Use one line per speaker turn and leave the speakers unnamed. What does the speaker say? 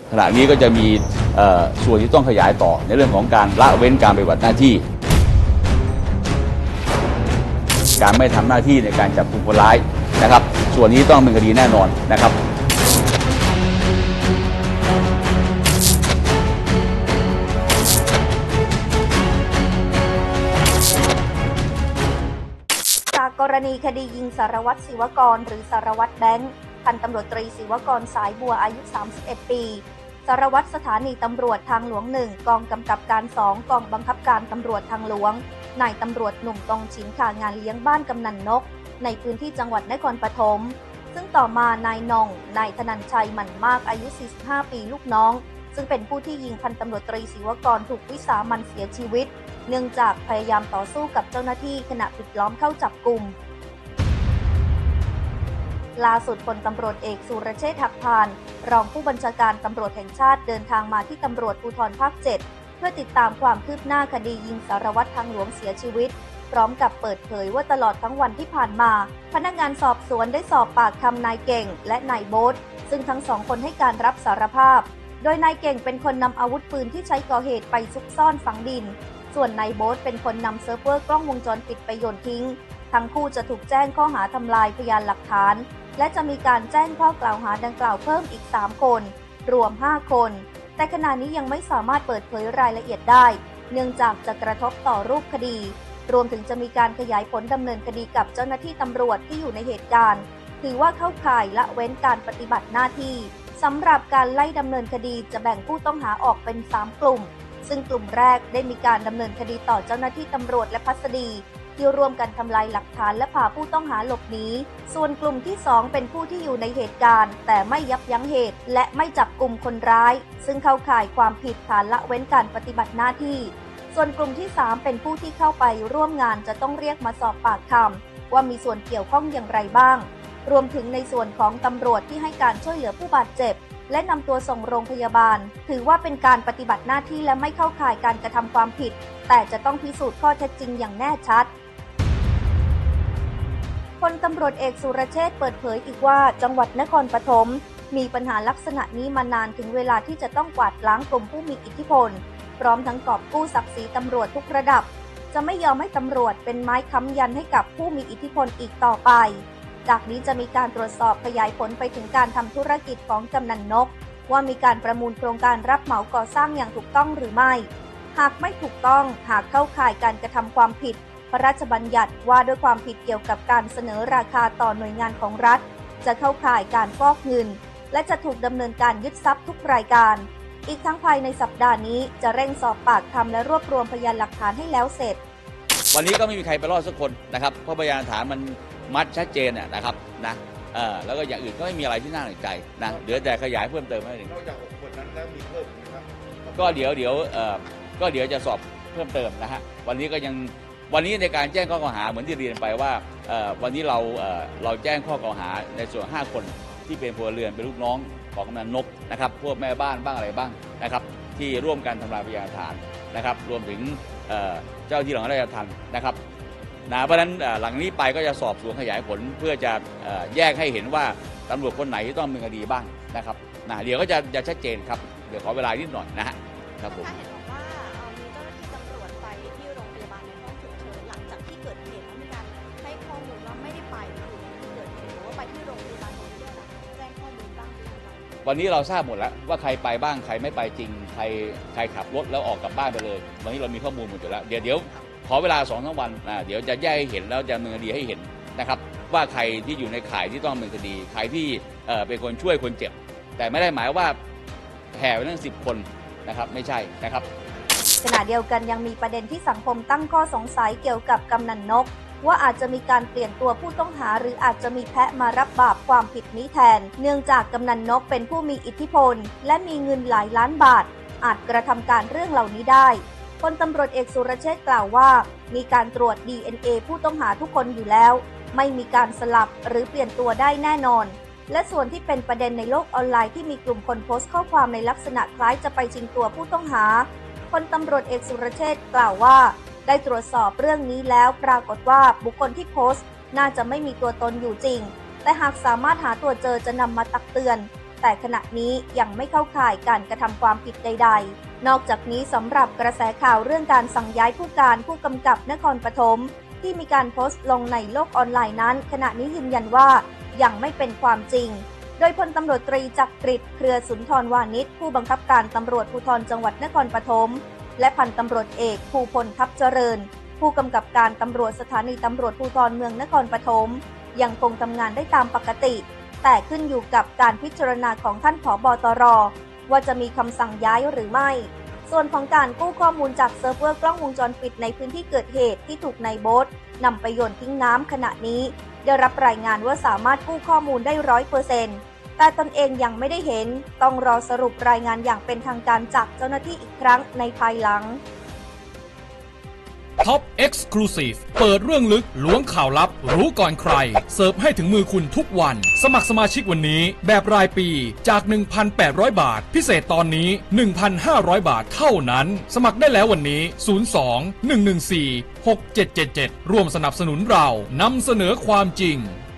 ขณะนี้ก็จะมีส่วนที่ต้องขยายต่อในเรื่องของการละเว้นการปฏิบัติหน้าที่การไม่ทำหน้าที่ในการจับกลุ่มคนร้ายนะครับส่วนนี้ต้องเป็นคดีแน่นอนนะครับ
จากกรณีคดียิงสารวัตรศิวกรหรือสารวัตรแบงค์พันตำรวจตรีศิวกรสายบัวอายุ 31 ปีสารวัตรสถานีตำรวจทางหลวง 1 กองกำกับการ 2 กองบังคับการตำรวจทางหลวงนายตำรวจหนุ่มตองฉินข่างานเลี้ยงบ้านกำนันนกในพื้นที่จังหวัดนครปฐมซึ่งต่อมานายนองนายธนัญชัยหมั่นมากอายุ 45 ปีลูกน้องซึ่งเป็นผู้ที่ยิงพันตำรวจตรีศิวกรถูกวิสามัญเสียชีวิตเนื่องจากพยายามต่อสู้กับเจ้าหน้าที่ขณะปิดล้อมเข้าจับกุมล่าสุดพลตำรวจเอกสุรเชษฐ์หักพานรองผู้บัญชาการตำรวจแห่งชาติเดินทางมาที่ตำรวจภูธรภาค 7 เพื่อติดตามความคืบหน้าคดียิงสารวัตรทางหลวงเสียชีวิตพร้อมกับเปิดเผยว่าตลอดทั้งวันที่ผ่านมาพนักงานสอบสวนได้สอบปากคำนายเก่งและนายโบ๊ทซึ่งทั้งสองคนให้การรับสารภาพโดยนายเก่งเป็นคนนำอาวุธปืนที่ใช้ก่อเหตุไปซุกซ่อนฝังดินส่วนนายโบ๊ทเป็นคนนำเซิร์ฟเวอร์กล้องวงจรปิดไปโยนทิ้งทั้งคู่จะถูกแจ้งข้อหาทำลายพยานหลักฐานและจะมีการแจ้งข้อกล่าวหาดังกล่าวเพิ่มอีก 3 คนรวม 5 คนแต่ขณะนี้ยังไม่สามารถเปิดเผยรายละเอียดได้เนื่องจากจะกระทบต่อรูปคดีรวมถึงจะมีการขยายผลดำเนินคดีกับเจ้าหน้าที่ตำรวจที่อยู่ในเหตุการณ์ถือว่าเข้าข่ายละเว้นการปฏิบัติหน้าที่สำหรับการไล่ดำเนินคดีจะแบ่งผู้ต้องหาออกเป็น 3 กลุ่มซึ่งกลุ่มแรกได้มีการดำเนินคดีต่อเจ้าหน้าที่ตำรวจและพัสดีที่ร่วมกันทำลายหลักฐานและพาผู้ต้องหาหลบหนีส่วนกลุ่มที่ 2 เป็นผู้ที่อยู่ในเหตุการณ์แต่ไม่ยับยั้งเหตุและไม่จับกลุ่มคนร้ายซึ่งเข้าข่ายความผิดฐานละเว้นการปฏิบัติหน้าที่ส่วนกลุ่มที่ 3 เป็นผู้ที่เข้าไปร่วมงานจะต้องเรียกมาสอบปากคำว่ามีส่วนเกี่ยวข้องอย่างไรบ้างรวมถึงในส่วนของตำรวจที่ให้การช่วยเหลือผู้บาดเจ็บและนำตัวส่งโรงพยาบาลถือว่าเป็นการปฏิบัติหน้าที่และไม่เข้าข่ายการกระทำความผิดแต่จะต้องพิสูจน์ข้อเท็จจริงอย่างแน่ชัดพลตำรวจเอกสุรเชษฐ์เปิดเผยอีกว่าจังหวัดนครปฐมมีปัญหาลักษณะนี้มานานถึงเวลาที่จะต้องกวาดล้างกลุ่มผู้มีอิทธิพลพร้อมทั้งกอบกู้ศักดิ์ศรีตำรวจทุกระดับจะไม่ยอมให้ตำรวจเป็นไม้ค้ำยันให้กับผู้มีอิทธิพลอีกต่อไปจากนี้จะมีการตรวจสอบขยายผลไปถึงการทำธุรกิจของกำนันนกว่ามีการประมูลโครงการรับเหมาก่อสร้างอย่างถูกต้องหรือไม่หากไม่ถูกต้องหากเข้าข่ายการกระทำความผิดพระราชบัญญัติว่าด้วยความผิดเกี่ยวกับการเสนอราคาต่อหน่วยงานของรัฐจะเข้าข่ายการฟอกเงินและจะถูกดำเนินการยึดทรัพย์ทุกรายการอีกทั้งภายในสัปดาห์นี้จะเร่งสอบปากคำและรวบรวมพยานหลักฐานให้แล้วเสร็จ
วันนี้ก็ไม่มีใครไปรอดสักคนนะครับเพราะพยานหลักฐานมันมัดชัดเจนนะครับนะแล้วก็อย่างอื่นก็ไม่มีอะไรที่น่าสนใจนะเหลือแต่ขยายเพิ่มเติมให้นอกจาก6 คนนั้นแล้วมีเพิ่มไหมครับก็เดี๋ยวจะสอบเพิ่มเติมนะฮะวันนี้ในการแจ้งข้อกล่าวหาเหมือนที่เรียนไปว่าวันนี้เราแจ้งข้อกล่าวหาในส่วน5 คนที่เป็นพลเรือนเป็นลูกน้องของกำนันนกนะครับพวกแม่บ้านบ้างอะไรบ้างนะครับที่ร่วมกันทำลายพยานหลักฐานนะครับรวมถึงเจ้าที่ของราชทัณฑ์นะครับเพราะฉะนั้นหลังนี้ไปก็จะสอบสวนขยายผลเพื่อจะแยกให้เห็นว่าตำรวจคนไหนที่ต้องเป็นคดีบ้างนะครับเดี๋ยวก็จะชัดเจนครับเดี๋ยวขอเวลานิดหน่อยนะฮะครับผมวันนี้เราทราบหมดแล้วว่าใครไปบ้างใครไม่ไปจริงใครขับรถแล้วออกกลับบ้านไปเลยวันนี้เรามีข้อมูลหมดอยู่แล้วเดี๋ยวขอเวลา2-3 วันเดี๋ยวจะแยกให้เห็นแล้วจะดำเนินคดีให้เห็นนะครับว่าใครที่อยู่ในข่ายที่ต้องดำเนินคดีใครที่เป็นคนช่วยคนเจ็บแต่ไม่ได้หมายว่าแห่ไปทั้ง10 คนนะครับไม่ใช่นะครับ
ขณะเดียวกันยังมีประเด็นที่สังคมตั้งข้อสงสัยเกี่ยวกับกำนันนกว่าอาจจะมีการเปลี่ยนตัวผู้ต้องหาหรืออาจจะมีแพะมารับบาปความผิดนี้แทนเนื่องจากกำนันนกเป็นผู้มีอิทธิพลและมีเงินหลายล้านบาทอาจกระทำการเรื่องเหล่านี้ได้พลตำรวจเอกสุรเชษฐ์กล่าวว่ามีการตรวจ DNA ผู้ต้องหาทุกคนอยู่แล้วไม่มีการสลับหรือเปลี่ยนตัวได้แน่นอนและส่วนที่เป็นประเด็นในโลกออนไลน์ที่มีกลุ่มคนโพสต์ข้อความในลักษณะคล้ายจะไปชิงตัวผู้ต้องหาพลตำรวจเอกสุรเชษฐ์กล่าวว่าได้ตรวจสอบเรื่องนี้แล้วปรากฏว่าบุคคลที่โพสต์น่าจะไม่มีตัวตนอยู่จริงแต่หากสามารถหาตัวเจอจะนำมาตักเตือนแต่ขณะนี้ยังไม่เข้าข่ายการกระทำความผิดใดๆนอกจากนี้สำหรับกระแสข่าวเรื่องการสั่งย้ายผู้การผู้กำกับนครปฐมที่มีการโพสต์ลงในโลกออนไลน์นั้นขณะนี้ยืนยันว่ายังไม่เป็นความจริงโดยพลตำรวจตรีจักริดเครือสุนทรวานิชผู้บังคับการตำรวจภูธรจังหวัดนครปฐมและพันตำรวจเอกภูพลทัพเจริญผู้กำกับการตำรวจสถานีตำรวจภูธรเมืองนครปฐมยังคงทำงานได้ตามปกติแต่ขึ้นอยู่กับการพิจารณาของท่านผบ.ตร.ว่าจะมีคำสั่งย้ายหรือไม่ส่วนของการกู้ข้อมูลจากเซิร์ฟเวอร์กล้องวงจรปิดในพื้นที่เกิดเหตุที่ถูกนายโบ๊ทนำไปโยนทิ้งน้ำขณะนี้ได้รับรายงานว่าสามารถกู้ข้อมูลได้ 100%แต่ตนเองยังไม่ได้เห็นต้องรอสรุปรายงานอย่างเป็นทางการจากเจ้าหน้าที่อีกครั้งในภายหลัง
ท็อป Exclusive เปิดเรื่องลึกล้วงข่าวลับรู้ก่อนใครเสิร์ฟให้ถึงมือคุณทุกวันสมัครสมาชิกวันนี้แบบรายปีจาก 1,800 บาทพิเศษตอนนี้ 1,500 บาทเท่านั้นสมัครได้แล้ววันนี้ 02-114-6777 ร่วมสนับสนุนเรานำเสนอความจริง